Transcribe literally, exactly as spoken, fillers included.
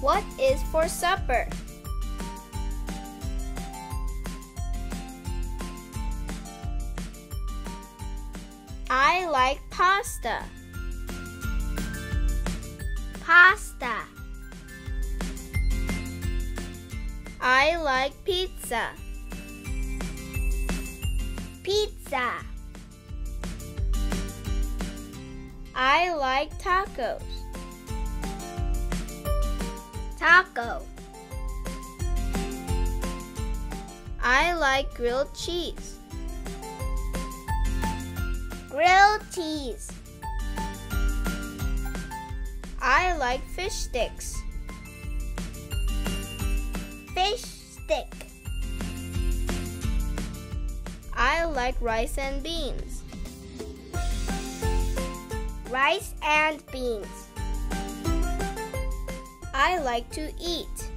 What is for supper? I like pasta. Pasta. I like pizza. Pizza. I like tacos. Taco. I like grilled cheese. Grilled cheese. I like fish sticks. Fish stick. I like rice and beans. Rice and beans. I like to eat.